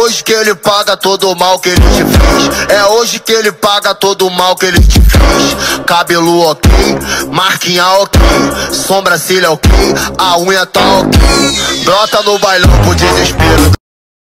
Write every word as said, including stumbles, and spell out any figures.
hoje que ele paga todo o mal que ele te fez. É hoje que ele paga todo o mal que ele te fez. Cabelo ok, marquinha ok, sobrancelha ok, a unha tá ok. Brota no bailão pro desespero.